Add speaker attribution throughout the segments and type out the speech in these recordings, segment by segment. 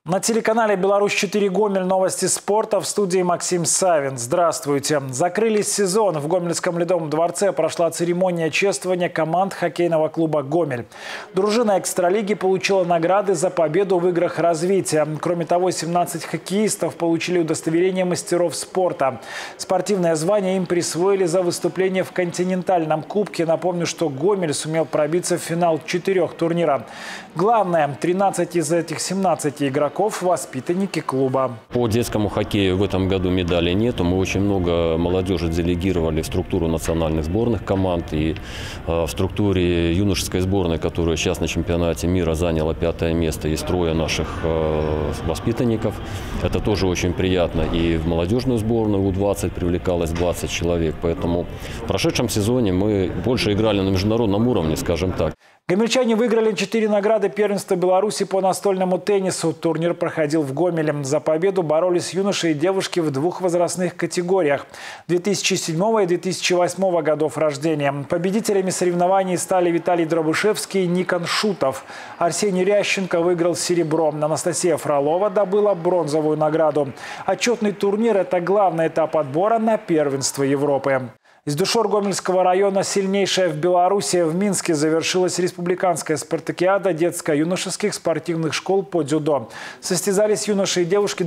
Speaker 1: На телеканале «Беларусь-4 Гомель» новости спорта, в студии Максим Савин. Здравствуйте. Закрылись сезон. В Гомельском Ледовом дворце прошла церемония чествования команд хоккейного клуба «Гомель». Дружина экстралиги получила награды за победу в играх развития. Кроме того, 17 хоккеистов получили удостоверение мастеров спорта. Спортивное звание им присвоили за выступление в континентальном кубке. Напомню, что Гомель сумел пробиться в финал 4 турнира. Главное, 13 из этих 17 игроков – воспитанники клуба.
Speaker 2: По детскому хоккею в этом году медалей нету. Мы очень много молодежи делегировали в структуру национальных сборных команд и в структуре юношеской сборной, которая сейчас на чемпионате мира заняла 5-е место. Есть 3 наших воспитанников. Это тоже очень приятно. И в молодежную сборную У-20 привлекалось 20 человек. Поэтому в прошедшем сезоне мы больше играли на международном уровне, скажем так.
Speaker 1: Гомельчане выиграли 4 награды первенства Беларуси по настольному теннису. Турнир проходил в Гомеле. За победу боролись юноши и девушки в 2 возрастных категориях – 2007 и 2008 годов рождения. Победителями соревнований стали Виталий Дробышевский и Никон Шутов. Арсений Рященко выиграл серебро. Анастасия Фролова добыла бронзовую награду. Отчетный турнир – это главный этап отбора на первенство Европы. Из Дюшор Гомельского района, сильнейшая в Беларуси, в Минске завершилась республиканская спартакиада детско-юношеских спортивных школ по дзюдо. Состязались юноши и девушки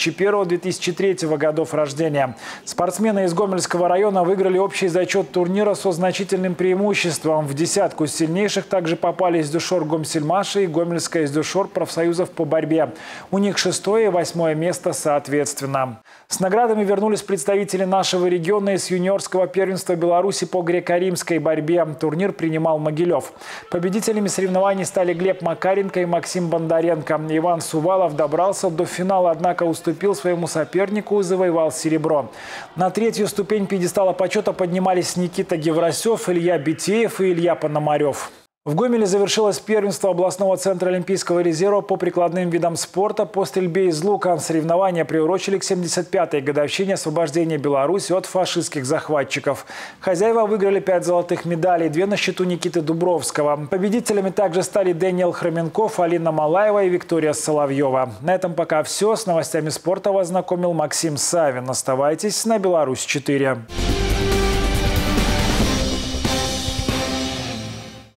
Speaker 1: 2001-2003 годов рождения. Спортсмены из Гомельского района выиграли общий зачет турнира со значительным преимуществом. В десятку сильнейших также попали из Дюшор Гомсельмаша и Гомельская из Дюшор профсоюзов по борьбе. У них 6-е и 8-е место соответственно. С наградами вернулись представители нашего региона из юниорского первенства Беларуси по греко-римской борьбе. Турнир принимал Могилев. Победителями соревнований стали Глеб Макаренко и Максим Бондаренко. Иван Сувалов добрался до финала, однако уступил своему сопернику и завоевал серебро. На 3-ю ступень пьедестала почета поднимались Никита Геврасев, Илья Битеев и Илья Пономарев. В Гомеле завершилось первенство областного центра Олимпийского резерва по прикладным видам спорта по стрельбе из лука. Соревнования приурочили к 75-й годовщине освобождения Беларуси от фашистских захватчиков. Хозяева выиграли 5 золотых медалей, 2 на счету Никиты Дубровского. Победителями также стали Дэниел Хроменков, Алина Малаева и Виктория Соловьева. На этом пока все. С новостями спорта вас знакомил Максим Савин. Оставайтесь на Беларусь-4.